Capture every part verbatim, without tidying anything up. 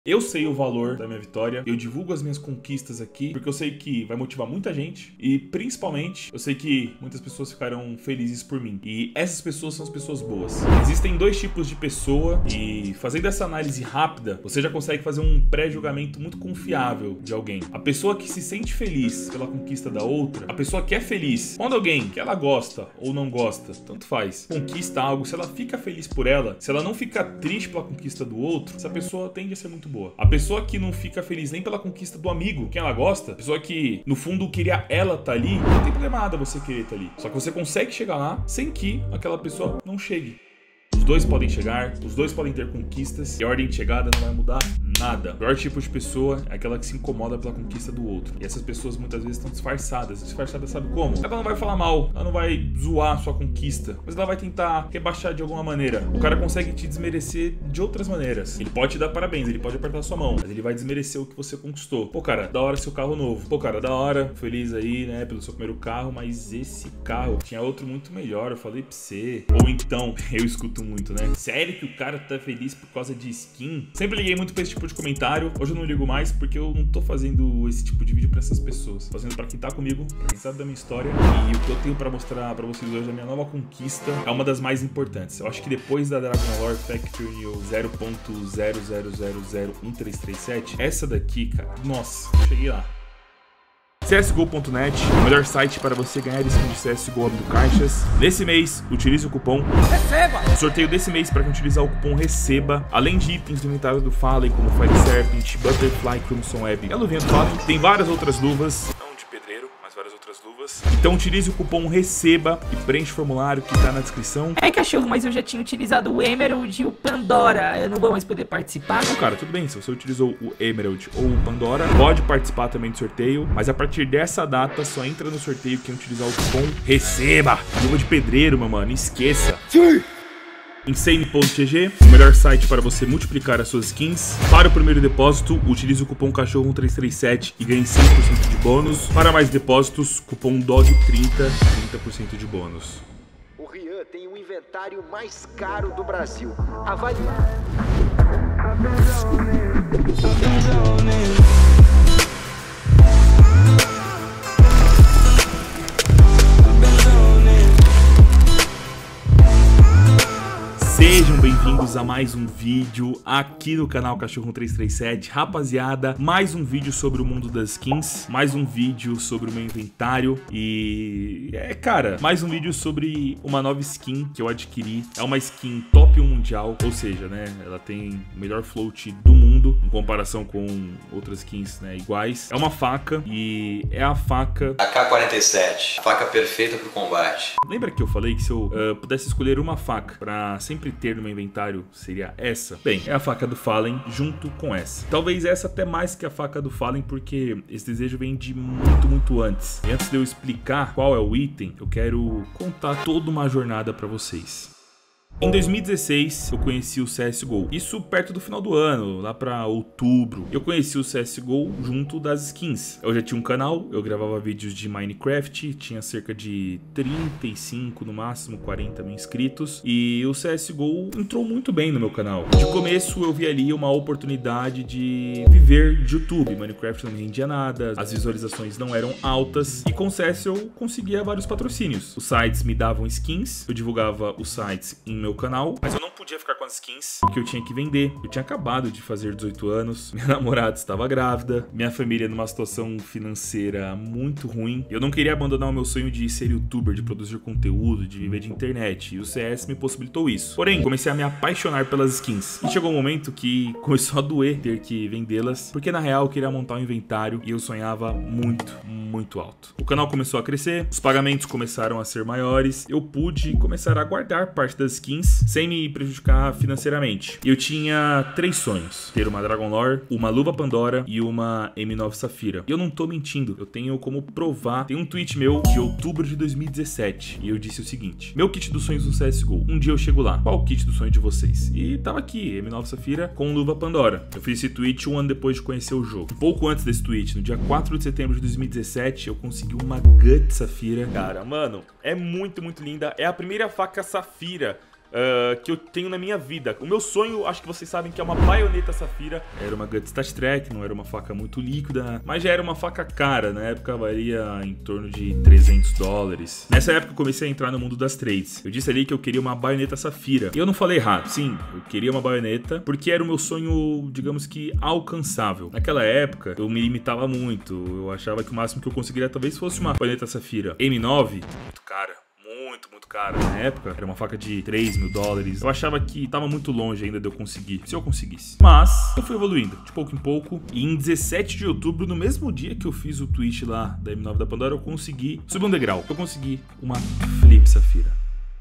Eu sei o valor da minha vitória, eu divulgo as minhas conquistas aqui, porque eu sei que vai motivar muita gente e, principalmente, eu sei que muitas pessoas ficarão felizes por mim. E essas pessoas são as pessoas boas. Existem dois tipos de pessoa e, fazendo essa análise rápida, você já consegue fazer um pré-julgamento muito confiável de alguém. A pessoa que se sente feliz pela conquista da outra, a pessoa que é feliz quando alguém que ela gosta ou não gosta, tanto faz, conquista algo, se ela fica feliz por ela, se ela não fica triste pela conquista do outro, essa pessoa tende a ser muito boa. A pessoa que não fica feliz nem pela conquista do amigo, quem ela gosta, a pessoa que no fundo queria ela tá ali, não tem problema nada você querer tá ali. Só que você consegue chegar lá sem que aquela pessoa não chegue. Os dois podem chegar, os dois podem ter conquistas e a ordem de chegada não vai mudar nada. O pior tipo de pessoa é aquela que se incomoda pela conquista do outro. E essas pessoas muitas vezes estão disfarçadas. Disfarçadas sabe como? Ela não vai falar mal, ela não vai zoar a sua conquista, mas ela vai tentar rebaixar de alguma maneira. O cara consegue te desmerecer de outras maneiras. Ele pode te dar parabéns, ele pode apertar sua mão, mas ele vai desmerecer o que você conquistou. Pô, cara, da hora seu carro novo. Pô, cara, da hora, feliz aí, né, pelo seu primeiro carro, mas esse carro tinha outro muito melhor, eu falei pra você. Ou então, eu escuto muito, né? Sério que o cara tá feliz por causa de skin? Sempre liguei muito pra esse tipo de comentário. Hoje eu não ligo mais porque eu não tô fazendo esse tipo de vídeo pra essas pessoas. Tô fazendo pra quem tá comigo, pra quem sabe da minha história. E o que eu tenho pra mostrar pra vocês hoje, a minha nova conquista, é uma das mais importantes. Eu acho que depois da Dragon Lore Factory New zero ponto zero zero zero zero um três três sete, essa daqui, cara, nossa, eu cheguei lá. C S G O ponto net, o melhor site para você ganhar skin de C S G O abrindo caixas. Nesse mês, utilize o cupom RECEBA! O sorteio desse mês, para quem utilizar o cupom RECEBA, além de itens do inventário do Fallen, como Fire Serpent, Butterfly, Crimson Web e a luvinha do Fallen, tem várias outras luvas. Não de pedreiro, mas várias outras luvas. Então utilize o cupom RECEBA e preenche o formulário que tá na descrição. É, cachorro, mas eu já tinha utilizado o Emerald e o Pandora. Eu não vou mais poder participar. Não, cara, tudo bem. Se você utilizou o Emerald ou o Pandora, pode participar também do sorteio. Mas a partir dessa data, só entra no sorteio quem utilizar o cupom RECEBA. Luva de pedreiro, meu mano. Esqueça. Sim. Insane ponto G G, o melhor site para você multiplicar as suas skins. Para o primeiro depósito, utilize o cupom cachorro um três três sete e ganhe cinco por cento de bônus. Para mais depósitos, cupom D O G trinta, trinta por cento de bônus. O Rian tem o inventário mais caro do Brasil. Avalie. Sejam bem-vindos a mais um vídeo aqui no canal Cachorro um três três sete. Rapaziada, mais um vídeo sobre o mundo das skins, mais um vídeo sobre o meu inventário e... é, cara, mais um vídeo sobre uma nova skin que eu adquiri. É uma skin top um mundial, ou seja, né, ela tem o melhor float do mundo em comparação com outras skins, né, iguais. É uma faca e é a faca A K quarenta e sete, a faca perfeita pro combate. Lembra que eu falei que se eu uh, pudesse escolher uma faca pra sempre ter no meu inventário, seria essa? Bem, é a faca do Fallen junto com essa. Talvez essa até mais que a faca do Fallen, porque esse desejo vem de muito, muito antes. E antes de eu explicar qual é o item, eu quero contar toda uma jornada pra vocês. Em dois mil e dezesseis, eu conheci o C S G O. Isso perto do final do ano, lá pra outubro. Eu conheci o C S G O junto das skins. Eu já tinha um canal, eu gravava vídeos de Minecraft, tinha cerca de trinta e cinco, no máximo quarenta mil inscritos. E o C S G O entrou muito bem no meu canal. De começo, eu vi ali uma oportunidade de viver de YouTube. Minecraft não me rendia nada, as visualizações não eram altas. E com o C S eu conseguia vários patrocínios. Os sites me davam skins, eu divulgava os sites em meu canal, mas eu não podia ficar com as skins porque eu tinha que vender. Eu tinha acabado de fazer dezoito anos, minha namorada estava grávida, minha família numa situação financeira muito ruim. Eu não queria abandonar o meu sonho de ser youtuber, de produzir conteúdo, de viver de internet, e o C S me possibilitou isso. Porém, comecei a me apaixonar pelas skins e chegou um momento que começou a doer ter que vendê-las, porque na real eu queria montar um inventário e eu sonhava muito, muito alto. O canal começou a crescer, os pagamentos começaram a ser maiores, eu pude começar a guardar parte das skins sem me prejudicar financeiramente. Eu tinha três sonhos: ter uma Dragon Lore, uma luva Pandora e uma M nove Safira. E eu não tô mentindo, eu tenho como provar. Tem um tweet meu de outubro de dois mil e dezessete e eu disse o seguinte: meu kit dos sonhos do C S G O, um dia eu chego lá, qual o kit do sonho de vocês? E tava aqui, M nove Safira com luva Pandora. Eu fiz esse tweet um ano depois de conhecer o jogo. Um pouco antes desse tweet, no dia quatro de setembro de dois mil e dezessete, eu consegui uma Gut Safira. Cara, mano, é muito, muito linda. É a primeira faca Safira uh, que eu tenho na minha vida. O meu sonho, acho que vocês sabem que é uma baioneta safira. Era uma Guts Touch Track, não era uma faca muito líquida, mas já era uma faca cara. Na época valia em torno de trezentos dólares. Nessa época eu comecei a entrar no mundo das trades. Eu disse ali que eu queria uma baioneta safira. E eu não falei errado. Sim, eu queria uma baioneta porque era o meu sonho, digamos que, alcançável. Naquela época eu me limitava muito. Eu achava que o máximo que eu conseguiria talvez fosse uma baioneta safira M nove, muito cara. Muito, muito cara. Na época, era uma faca de três mil dólares. Eu achava que tava muito longe ainda de eu conseguir, se eu conseguisse. Mas, eu fui evoluindo, de pouco em pouco. E em dezessete de outubro, no mesmo dia que eu fiz o tweet lá da M nove da Pandora, eu consegui subir um degrau. Eu consegui uma Flip Safira.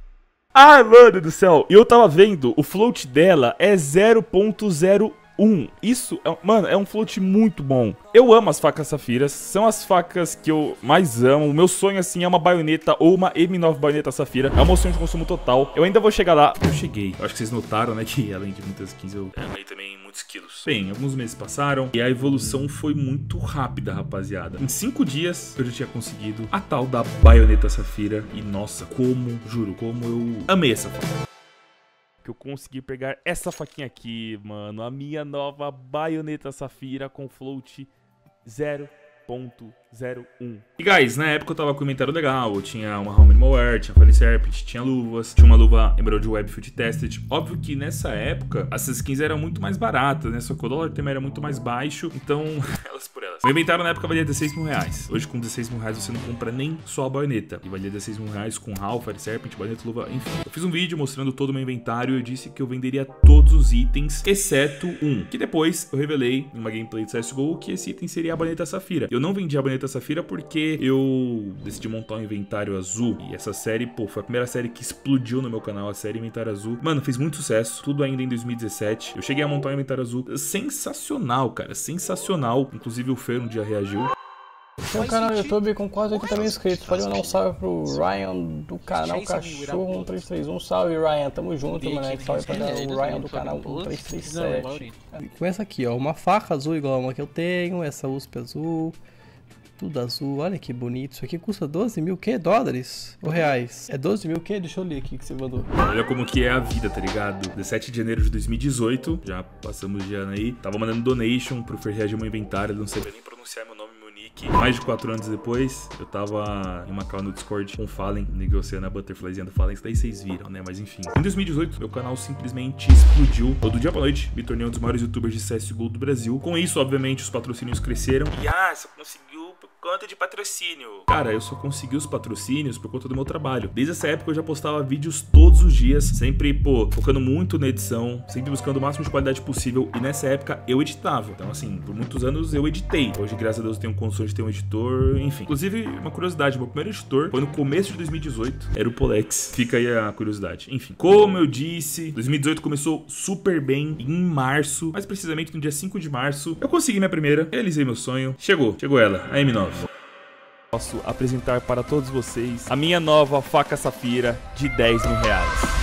Ai, mano do céu. E eu tava vendo, o float dela é zero ponto zero um. Isso, é, mano, é um float muito bom. Eu amo as facas safiras, são as facas que eu mais amo. O meu sonho, assim, é uma baioneta ou uma M nove baioneta safira. É uma sonho de consumo total. Eu ainda vou chegar lá. Eu cheguei. Eu acho que vocês notaram, né, que além de muitas skins, eu ganhei também muitos quilos. Bem, alguns meses passaram e a evolução foi muito rápida, rapaziada. Em cinco dias, eu já tinha conseguido a tal da baioneta safira. E, nossa, como, juro, como eu amei essa faca. Que eu consegui pegar essa faquinha aqui, mano. A minha nova baioneta safira com float zero ponto zero um. E guys, na época eu tava com o inventário legal. Eu tinha uma How Minimal Wear, tinha Fallen Serpent, tinha luvas, tinha uma luva Emerald Web Field Tested. Óbvio que nessa época essas skins eram muito mais baratas, né? Só que o dólar também era muito mais baixo. Então, elas por elas. O inventário na época valia dezesseis mil reais. Hoje com dezesseis mil reais você não compra nem só a baioneta. E valia dezesseis mil reais com How, Fallen Serpent, baioneta, luva, enfim. Eu fiz um vídeo mostrando todo o meu inventário e eu disse que eu venderia todos os itens, exceto um. Que depois eu revelei em uma gameplay de C S G O que esse item seria a baioneta safira. Eu não vendi a baioneta safira porque eu decidi montar um inventário azul. E essa série, pô, foi a primeira série que explodiu no meu canal, a série Inventário Azul. Mano, fez muito sucesso, tudo ainda em dois mil e dezessete. Eu cheguei a montar um inventário azul sensacional, cara, sensacional. Inclusive o Fer um dia reagiu. Tem um canal no YouTube com quase oitenta mil inscritos. Pode mandar um salve pro Ryan do canal Cachorro um três três um. Salve, Ryan. Tamo junto, moleque. Salve pra o Ryan do canal um três três sete. Começa aqui, ó. Uma faca azul igual a uma que eu tenho. Essa U S P azul. Tudo azul. Olha que bonito. Isso aqui custa doze mil que dólares? Ou reais? É doze mil que? Deixa eu ler aqui que você mandou. Olha como que é a vida, tá ligado? dezessete de janeiro de dois mil e dezoito. Já passamos de ano aí. Tava mandando donation pro Fer reagir meu inventário. Ele não sabia nem pronunciar meu nome. Mais de quatro anos depois, eu tava em uma call no Discord com o Fallen, negociando a Butterflyzinha do Fallen, isso daí vocês viram, né? Mas enfim. Em dois mil e dezoito, meu canal simplesmente explodiu. Eu, do dia pra noite, me tornei um dos maiores youtubers de C S G O do Brasil. Com isso, obviamente, os patrocínios cresceram. E ah, só conseguiu por conta de patrocínio. Cara, eu só consegui os patrocínios por conta do meu trabalho. Desde essa época eu já postava vídeos todos os dias, sempre, pô, focando muito na edição, sempre buscando o máximo de qualidade possível. E nessa época eu editava. Então, assim, por muitos anos eu editei. Hoje, graças a Deus, eu tenho condições de ter um editor, enfim. Inclusive, uma curiosidade, meu primeiro editor foi no começo de dois mil e dezoito, era o Polex. Fica aí a curiosidade. Enfim, como eu disse, dois mil e dezoito começou super bem em março, mais precisamente no dia cinco de março, eu consegui minha primeira, realizei meu sonho. Chegou, chegou ela, a M nove. Posso apresentar para todos vocês a minha nova faca safira de dez mil reais.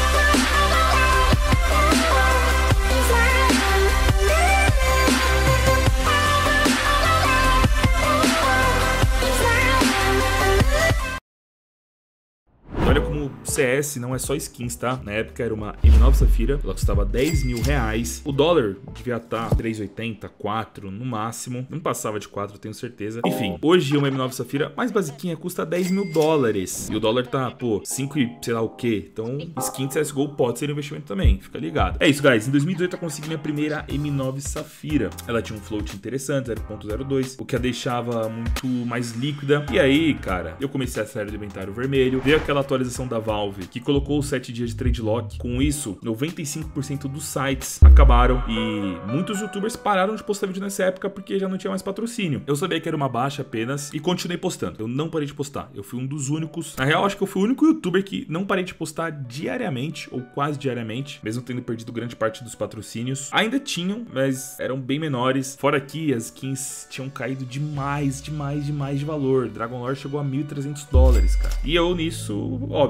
Olha como C S não é só skins, tá? Na época era uma M nove Safira, ela custava dez mil reais. O dólar devia estar três e oitenta, quatro no máximo. Não passava de quatro, tenho certeza. Enfim, hoje uma M nove Safira mais basiquinha custa dez mil dólares. E o dólar tá, pô, cinco e sei lá o que. Então, skin de C S G O pode ser investimento também, fica ligado. É isso, guys. Em dois mil e dezoito eu consegui minha primeira M nove Safira. Ela tinha um float interessante, zero ponto zero dois, o que a deixava muito mais líquida. E aí, cara, eu comecei a série do inventário vermelho. Veio aquela atualização da Valve que colocou os sete dias de trade lock. Com isso, noventa e cinco por cento dos sites acabaram e muitos youtubers pararam de postar vídeo nessa época porque já não tinha mais patrocínio. Eu sabia que era uma baixa apenas e continuei postando. Eu não parei de postar. Eu fui um dos únicos. Na real, acho que eu fui o único youtuber que não parei de postar diariamente ou quase diariamente, mesmo tendo perdido grande parte dos patrocínios. Ainda tinham, mas eram bem menores. Fora que as skins tinham caído demais, demais, demais de valor. Dragon Lore chegou a mil e trezentos dólares, cara. E eu nisso, óbvio, perdi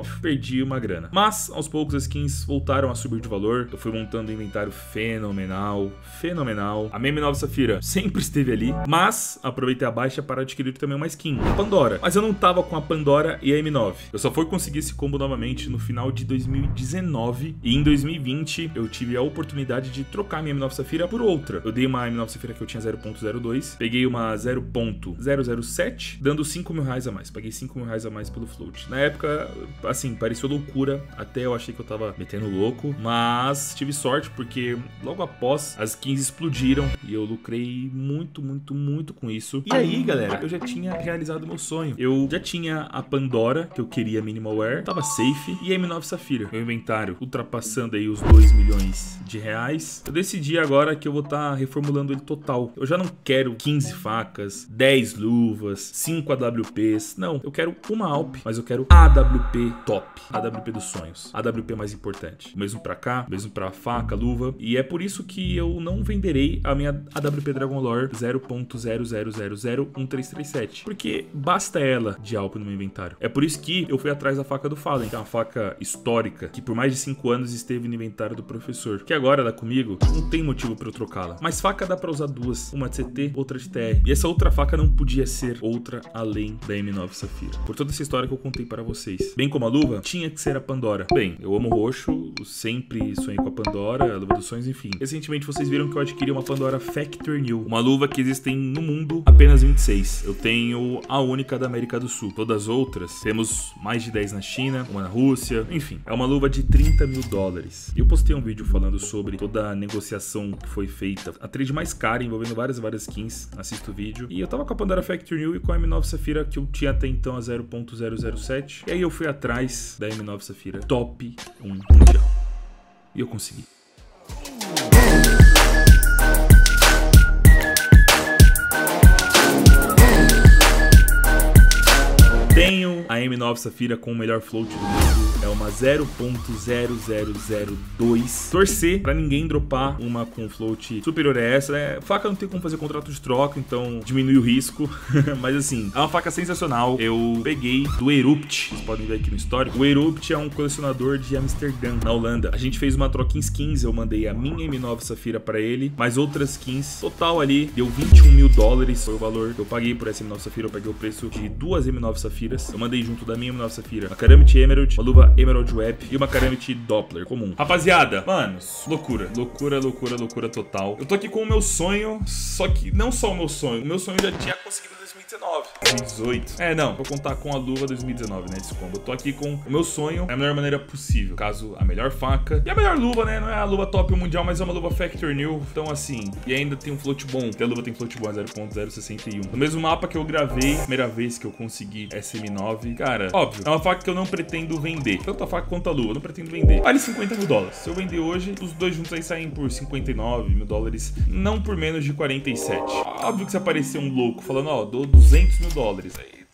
perdi uma grana. Mas, aos poucos, as skins voltaram a subir de valor. Eu fui montando um inventário fenomenal, fenomenal. A minha M nove Safira sempre esteve ali, mas aproveitei a baixa para adquirir também uma skin, a Pandora. Mas eu não tava com a Pandora e a M nove. Eu só fui conseguir esse combo novamente no final de dois mil e dezenove. E em dois mil e vinte, eu tive a oportunidade de trocar minha M nove Safira por outra. Eu dei uma M nove Safira que eu tinha zero ponto zero dois, peguei uma zero ponto zero zero sete, dando cinco mil reais a mais. Paguei cinco mil reais a mais pelo float. Na época, assim, pareceu loucura. Até eu achei que eu tava metendo louco. Mas tive sorte porque logo após as skins explodiram e eu lucrei muito, muito, muito com isso. E aí, galera, eu já tinha realizado meu sonho. Eu já tinha a Pandora, que eu queria minimalware, tava safe, e a M nove Safira. Meu inventário ultrapassando aí os dois milhões de reais. Eu decidi agora que eu vou estar tá reformulando ele total. Eu já não quero quinze facas, dez luvas, cinco A W Ps. Não, eu quero uma Alp, mas eu quero A W P top. A W P dos sonhos. A W P mais importante. O mesmo pra cá, o mesmo pra faca, luva. E é por isso que eu não venderei a minha A W P Dragon Lore zero ponto zero zero zero zero um três três sete. Porque basta ela de Alp no meu inventário. É por isso que eu fui atrás da faca do Fallen, que é uma faca histórica, que por mais de cinco anos esteve no inventário do professor. Que agora ela é comigo, não tem motivo pra eu trocá-la. Mas faca dá pra usar duas. Uma de C T, outra de T R. E essa outra faca não podia ser outra além da M nove Safira. Por toda essa história que eu contei para vocês. Bem como a luva, tinha que ser a Pandora. Bem, eu amo roxo, sempre sonhei com a Pandora, a luva dos sonhos, enfim. Recentemente vocês viram que eu adquiri uma Pandora Factory New. Uma luva que existem no mundo apenas vinte e seis. Eu tenho a única da América do Sul. Todas as outras, temos mais de dez na China, uma na Rússia, enfim. É uma luva de trinta mil dólares. Eu postei um vídeo falando sobre toda a negociação que foi feita. A trade mais cara, envolvendo várias várias skins. Assista o vídeo. E eu tava com a Pandora Factory New e com a M nove Safira, que eu tinha até então a zero ponto zero zero sete. E aí eu fui atrás da M nove Safira top um mundial. E eu consegui. Tenho a M nove Safira com o melhor float do mundo. É uma zero ponto zero zero zero dois. Torcer pra ninguém dropar uma com float superior a essa, né? Faca não tem como fazer contrato de troca, então diminui o risco. Mas assim, é uma faca sensacional. Eu peguei do Erupt. Vocês podem ver aqui no histórico. O Erupt é um colecionador de Amsterdã, na Holanda. A gente fez uma troca em skins. Eu mandei a minha M nove Safira pra ele, mais outras skins. Total ali deu vinte e um mil dólares. Foi o valor que eu paguei por essa M nove Safira. Eu peguei o preço de duas M nove Safiras. Eu mandei junto da minha M nove Safira uma Caramite Emerald, uma luva Emerald Web e uma Caramite Doppler comum. Rapaziada, manos, loucura, loucura, loucura, loucura total. Eu tô aqui com o meu sonho, só que não só o meu sonho, o meu sonho já tinha conseguido em dois mil e dezenove, dois mil e dezoito. É, não, vou contar com a luva dois mil e dezenove, né, esse combo. Eu tô aqui com o meu sonho da melhor maneira possível. Caso, a melhor faca e a melhor luva, né, não é a luva top mundial, mas é uma luva Factory New. Então assim, e ainda tem um float bom, porque a luva tem float bom, é zero ponto zero sessenta e um. No mesmo mapa que eu gravei, primeira vez que eu consegui essa M nove, cara, óbvio, é uma faca que eu não pretendo vender. Tanto a faca quanto a luva, eu não pretendo vender. Vale cinquenta mil dólares. Se eu vender hoje, os dois juntos aí saem por cinquenta e nove mil dólares, não por menos de quarenta e sete. Óbvio que se aparecer um louco falando, ó, dou duzentos mil dólares aí.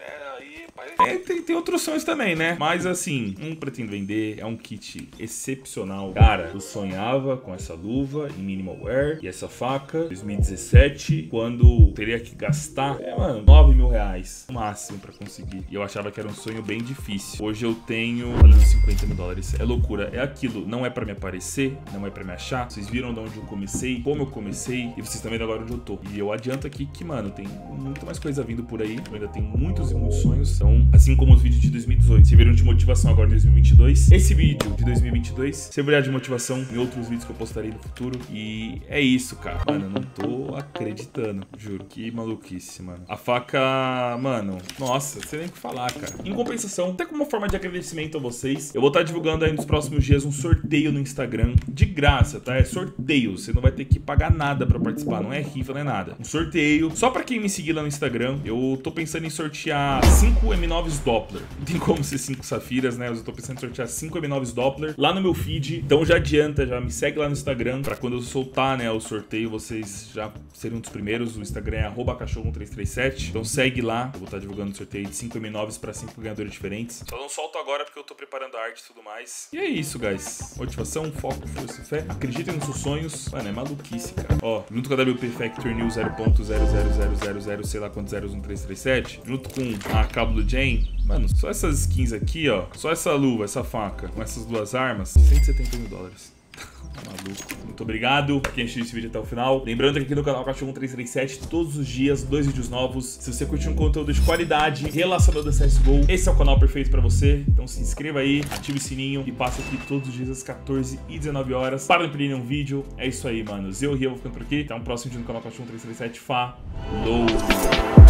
É, tem, tem outros sonhos também, né? Mas assim, não pretendo vender. É um kit excepcional. Cara, eu sonhava com essa luva em minimalware e essa faca em dois mil e dezessete, quando teria que gastar, é, mano, nove mil reais no máximo pra conseguir. E eu achava que era um sonho bem difícil. Hoje eu tenho valendo cinquenta mil dólares. É loucura. É aquilo. Não é pra me aparecer, não é pra me achar. Vocês viram de onde eu comecei, como eu comecei, e vocês também agora onde eu tô. E eu adianto aqui que, mano, tem muito mais coisa vindo por aí. Eu ainda tenho muitos e muitos sonhos. Então, assim como os vídeos de dois mil e dezoito serviram de motivação agora em dois mil e vinte e dois, esse vídeo de dois mil e vinte e dois servirá de motivação em outros vídeos que eu postarei no futuro. E é isso, cara. Mano, eu não tô acreditando, juro. Que maluquice, mano. A faca, mano, nossa, você nem o que falar, cara. Em compensação, até como uma forma de agradecimento a vocês, eu vou estar divulgando aí nos próximos dias um sorteio no Instagram, de graça, tá? É sorteio, você não vai ter que pagar nada pra participar, não é rifa, não é nada. Um sorteio, só pra quem me seguir lá no Instagram. Eu tô pensando em sortear cinco M nove Doppler. Não tem como ser cinco safiras, né? Eu tô pensando em sortear cinco M nove Doppler lá no meu feed. Então já adianta, já me segue lá no Instagram pra quando eu soltar, né, o sorteio, vocês já serem um dos primeiros. O Instagram é arroba cachorro um três três sete. Então segue lá. Eu vou estar divulgando o sorteio de cinco M nove para cinco ganhadores diferentes. Só não solto agora porque eu tô preparando a arte e tudo mais. E é isso, guys. Motivação, foco, força e fé. Acreditem nos seus sonhos. Mano, é maluquice, cara. Ó, junto com a W P Factor New zero ponto zero zero zero zero zero, sei lá quantos zeros um três três sete. Junto com a Cabo do Jane. Mano, só essas skins aqui, ó. Só essa luva, essa faca, com essas duas armas. cento e setenta mil dólares. Maluco. Muito obrigado pra quem assistiu esse vídeo até o final. Lembrando que aqui no canal Cachorro um três três sete, todos os dias, dois vídeos novos. Se você curte um conteúdo de qualidade relacionado a C S G O, esse é o canal perfeito pra você. Então se inscreva aí, ative o sininho e passa aqui todos os dias às quatorze e dezenove horas para não perder nenhum vídeo. É isso aí, manos. Eu e eu vou ficando por aqui. Até um próximo vídeo no canal Cachorro um três três sete. Falou!